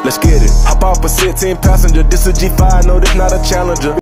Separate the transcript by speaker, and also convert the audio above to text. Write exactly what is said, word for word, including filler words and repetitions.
Speaker 1: let's get it. Hop off a sixteen passenger, this a G five, no, this not a Challenger.